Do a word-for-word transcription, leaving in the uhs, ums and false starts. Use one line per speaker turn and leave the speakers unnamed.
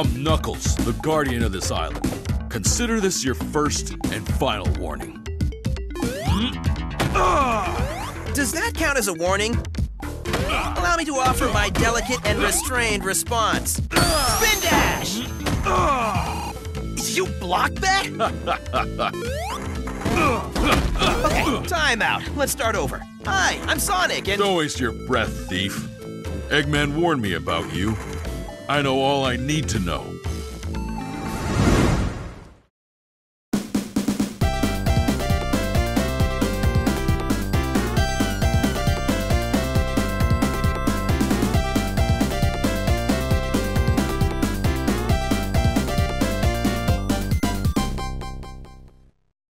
I'm Knuckles, the guardian of this island. Consider this your first and final warning.
Does that count as a warning? Allow me to offer my delicate and restrained response. Spin dash! You blocked that? Okay, time out. Let's start over. Hi, I'm Sonic and...
Don't waste your breath, thief. Eggman warned me about you. I know all I need to know.